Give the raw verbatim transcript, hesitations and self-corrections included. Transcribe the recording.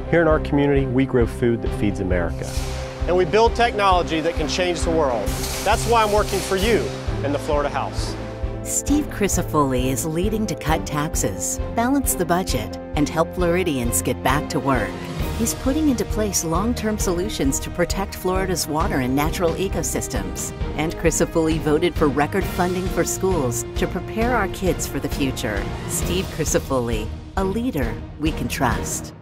Here in our community, we grow food that feeds America. And we build technology that can change the world. That's why I'm working for you in the Florida House. Steve Crisafulli is leading to cut taxes, balance the budget, and help Floridians get back to work. He's putting into place long-term solutions to protect Florida's water and natural ecosystems. And Crisafulli voted for record funding for schools to prepare our kids for the future. Steve Crisafulli, a leader we can trust.